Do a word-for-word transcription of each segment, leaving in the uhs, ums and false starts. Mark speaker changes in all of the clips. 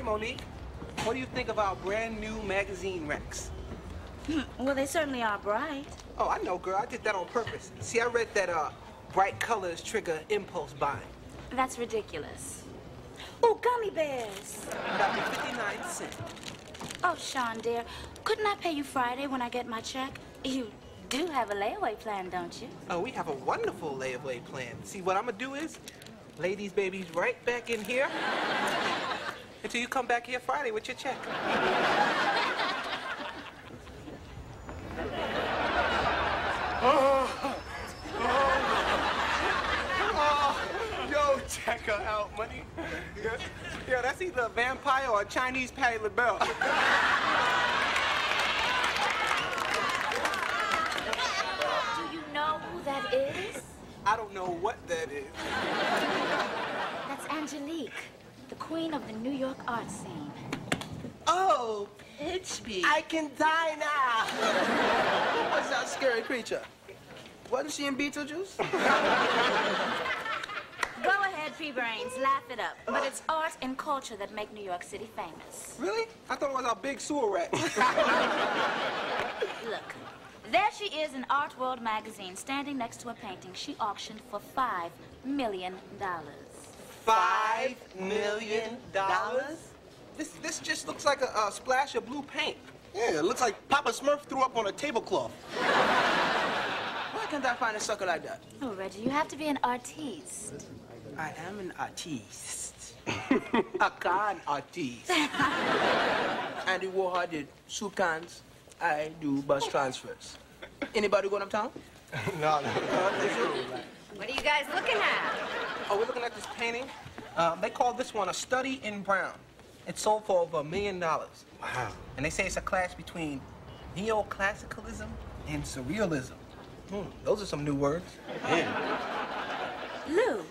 Speaker 1: Monique, what do you think of our brand new magazine racks?
Speaker 2: Well, they certainly are bright.
Speaker 1: Oh, I know, girl. I did that on purpose. See, I read that uh, bright colors trigger impulse buying.
Speaker 2: That's ridiculous. Oh, gummy bears.
Speaker 1: Got me fifty-nine cents.
Speaker 2: Oh, Shawn, dear, couldn't I pay you Friday when I get my check? You do have a layaway plan, don't you?
Speaker 1: Oh, we have a wonderful layaway plan. See, what I'm gonna do is lay these babies right back in here until you come back here Friday with your check. Oh, oh, oh, yo, check her out, money. Yeah, yeah, that's either a vampire or a Chinese Patti LaBelle.
Speaker 2: Do you know who that is?
Speaker 1: I don't know what that is.
Speaker 2: That's Angelique, the queen of the New York art scene.
Speaker 3: Oh, pitch me. I can die now. Who was that scary creature? Wasn't she in Beetlejuice?
Speaker 2: Go ahead, P-Brains, laugh it up. But it's art and culture that make New York City famous.
Speaker 1: Really? I thought it was our big sewer rat.
Speaker 2: Look, there she is in Art World magazine, standing next to a painting she auctioned for five million dollars.
Speaker 1: Five million dollars? This this just looks like a, a splash of blue paint.
Speaker 3: Yeah, it looks like Papa Smurf threw up on a tablecloth. Why can't I find a sucker like that?
Speaker 2: Oh, Reggie, you have to be an artiste.
Speaker 3: I am an artiste. A con artiste. Andy Warhol did soup cans. I do bus transfers. Anybody going uptown?
Speaker 1: No, no.
Speaker 4: What are you guys looking at?
Speaker 1: Oh, we're looking at this painting. Uh, they call this one a study in brown. It sold for over a million dollars.
Speaker 3: Wow.
Speaker 1: And they say it's a clash between neoclassicalism and surrealism. Hmm, those are some new words.
Speaker 3: Yeah.
Speaker 2: Lou,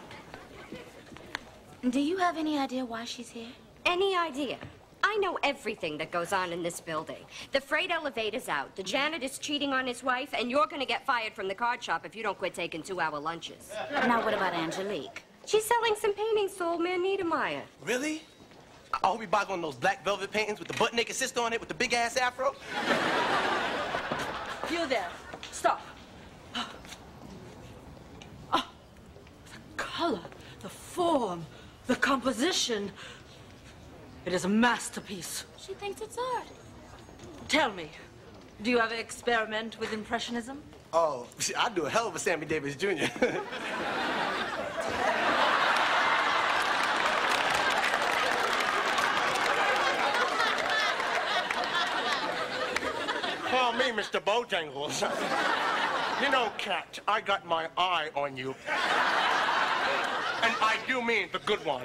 Speaker 2: do you have any idea why she's here?
Speaker 4: Any idea? I know everything that goes on in this building. The freight elevator's out, the janitor's cheating on his wife, and you're gonna get fired from the card shop if you don't quit taking two-hour lunches.
Speaker 2: Now, what about Angelique?
Speaker 4: She's selling some paintings to old man Niedermeyer.
Speaker 3: Really? I hope he buys one of those black velvet paintings with the butt-naked sister on it with the big-ass afro.
Speaker 5: You there. Stop. Oh, the color, the form, the composition. It is a masterpiece.
Speaker 2: She thinks it's art.
Speaker 5: Tell me, do you ever experiment with Impressionism?
Speaker 3: Oh, I'd do a hell of a Sammy Davis Junior
Speaker 6: Call me Mister Bojangles. You know, Cat, I got my eye on you. And I do mean the good one.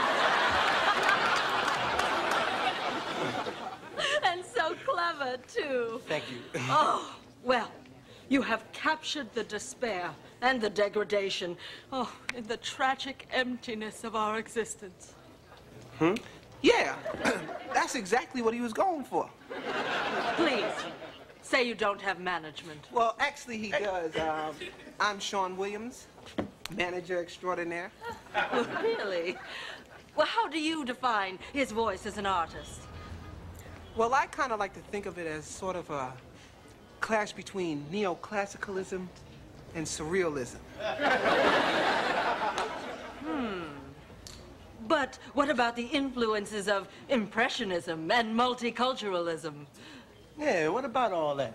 Speaker 5: And so clever, too.
Speaker 3: Thank you.
Speaker 5: Oh, well, you have captured the despair and the degradation. Oh, in the tragic emptiness of our existence.
Speaker 1: Hmm? Yeah, that's exactly what he was going for.
Speaker 5: Please, say you don't have management.
Speaker 1: Well, actually, he does. Um, I'm Shawn Williams, manager extraordinaire.
Speaker 5: Really? Well, how do you define his voice as an artist?
Speaker 1: Well, I kind of like to think of it as sort of a clash between neoclassicalism and surrealism.
Speaker 5: Hmm. But what about the influences of Impressionism and multiculturalism?
Speaker 3: Yeah, what about all that?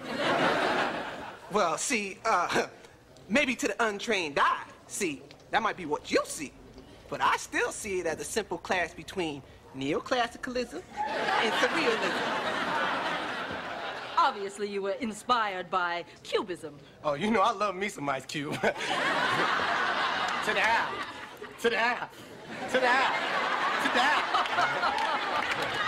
Speaker 1: Well, see, uh, maybe to the untrained eye, see, that might be what you see. But I still see it as a simple clash between neoclassicalism and surrealism.
Speaker 5: Obviously, you were inspired by Cubism.
Speaker 3: Oh, you know I love me some Ice Cube. To the half. To the half. To the half. To the half.